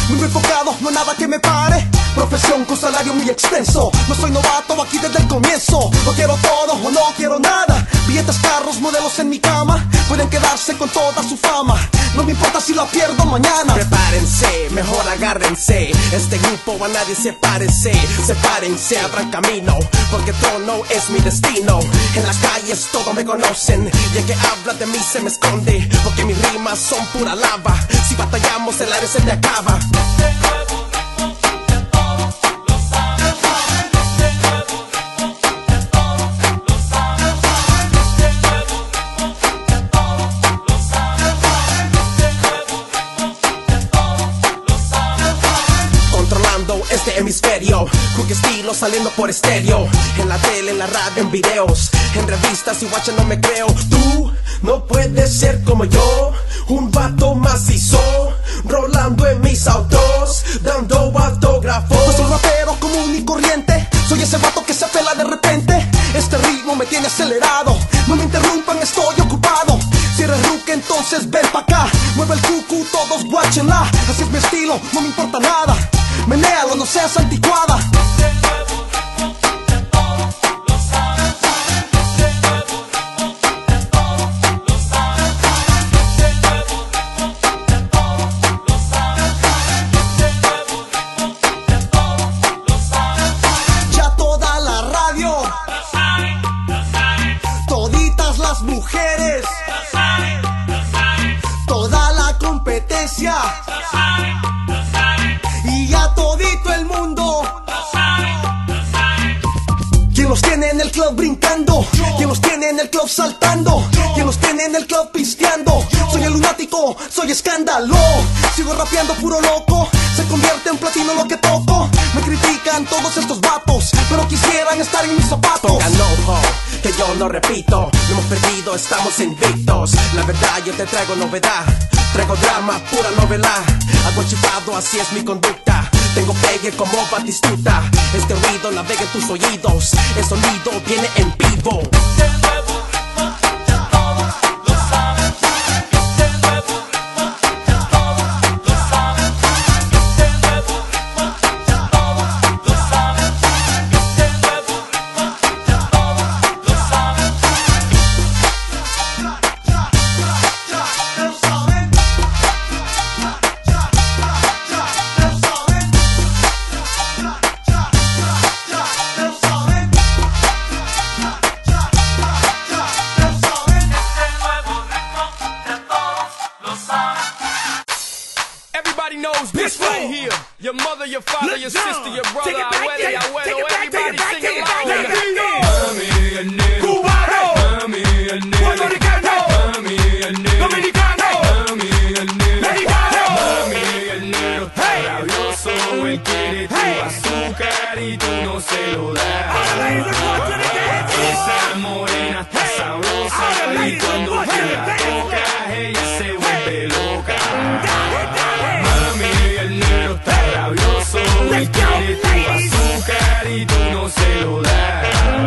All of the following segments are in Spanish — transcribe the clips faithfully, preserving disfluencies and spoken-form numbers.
muy enfocado, no hay nada que me pare. Profesión con salario muy extenso, no soy novato aquí desde el comienzo. No quiero todo o no quiero nada, billetes, carros, modelos en mi cama. Pueden quedarse con toda su fama, no me importa si la pierdo mañana. Prepárense, mejor agárrense, este grupo a nadie se parece. Sepárense, abran camino, porque trono es mi destino. En las calles todos me conocen, y el que habla de mí se me esconde, porque mis rimas son pura lava. Si batallamos el aire se te acaba. Este hemisferio, con qué estilo saliendo por estéreo. En la tele, en la radio, en videos, en revistas y watcha no me creo. Tú no puedes ser como yo, un vato macizo, rolando en mis autos, dando autógrafos. No soy rapero común y corriente, soy ese vato que se pela de repente. Este ritmo me tiene acelerado, no me interrumpan, estoy ocupado. Si eres ruque entonces ven pa' acá, mueve el cucu, todos guáchenla. Así es mi estilo, no me importa nada, menéalo, no seas anticuada. Ya toda la radio, toditas las mujeres, toda la competencia, y ya todito el mundo. ¿Quién los tiene en el club brincando? ¿Quién los tiene en el club saltando? ¿Quién los tiene en el club pisteando? Soy el lunático, soy escándalo. Sigo rapeando puro loco, se convierte en platino lo que toco. Me critican todos estos vatos, pero quisieran estar en mis zapatos. Pongan ojo, que yo no repito, no hemos perdido, estamos invictos. La verdad yo te traigo novedad, traigo drama, pura novela. Algo chiflado, así es mi conducta. Tengo pegue como Batistuta, este ruido navega en tus oídos. El sonido viene en vivo. Everybody knows this right here. Your mother, your father, your sister, your brother, abuela, abuelo, everybody sing along. Mami, el negro, cubano, mami, el negro, puertorriqueño, mami, el negro, dominicano, mami, el negro, mexicano, mami, el negro, rabioso, él quiere tu azúcar y tú no se lo das. Esa morena está sabrosa y cuando tú la tocas ella se vuelve loca. Él quiere tu azúcar y tú no se lo das.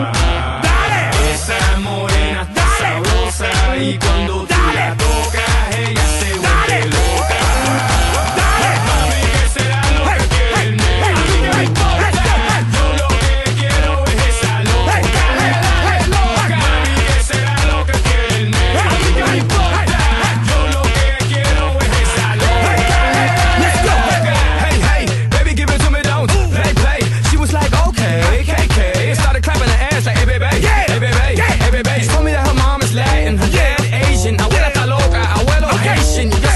Esa morena está sabrosa y cuando tú la tocas ella se vuelve loca. Mami, ¿qué será lo que quiere el negro? No me importa, yo lo que quiero es esa loca. Mami, ¿qué será lo que quiere el negro? No me importa, yo lo que quiero es esa loca. Let's go. Hey, hey, baby, give it to me. Play, play. She was like, okay, K K. Started clapping her ass like, hey, baby, hey, baby, hey, baby. She told me that her mom is Latin, her dad Asian. Abuela está loca, abuelo Haitian.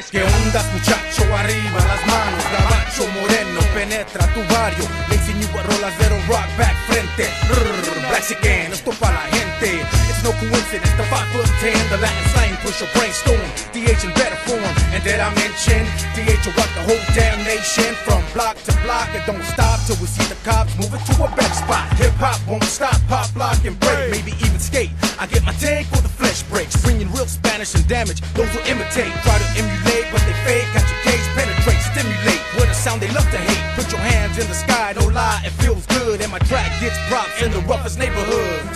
¿Qué ondas, muchacho? Arriba las manos, gabacho moreno, penetra tu barrio. Le insinúa rolas de rock back frente. Rrr, Blaxican, esto pa' la gente. It's no coincidence, the five foot ten, the Latin slang push your brainstorm. D H in better form, and did I mention D H will rock the whole damn nation. From block to block, it don't stop till we see the cops moving to a better spot. Hip hop won't stop, pop, lock, and break, maybe even skate. I get my take for the flesh breaks, bringing real Spanish and damage. Those who imitate, try to emulate, but they fake. Got your case, penetrate, stimulate. With a sound they love to hate. Put your hands in the sky, don't lie, it feels good. And my track gets props in the roughest neighborhoods.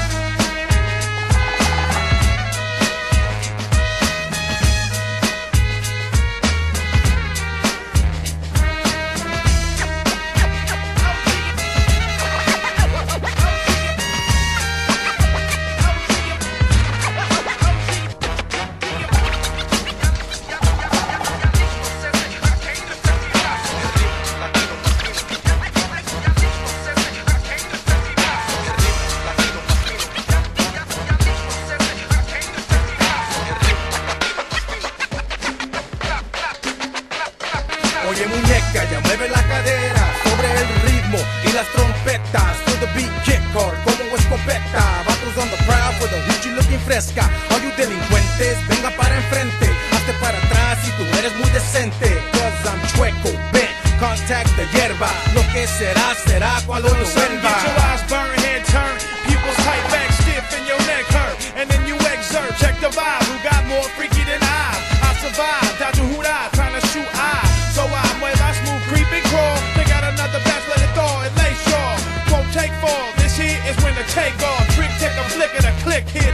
Oye muñeca, ya mueve la cadera sobre el ritmo y las trompetas. Feel the beat kick hard como escopeta. Vatos on the prowl for the hoochie looking fresca. All you delincuentes, venga para enfrente. Hazte para atrás si tú eres muy decente. Cause I'm chueco, bent, contact the hierba. Lo que será, será cuando lo vuelva. Get your eyes burn, head turn, pupils tight back stiff and your neck hurt. And then you exert, check the vibe. Who got more freaky than I? I survived, out to Hurrah, trying to shoot I. So I mueva smooth, creep and crawl. Pick out another batch, let it thaw and lay shaw. Won't take fall, this here is when the take off. Trick, take a flick of the click here.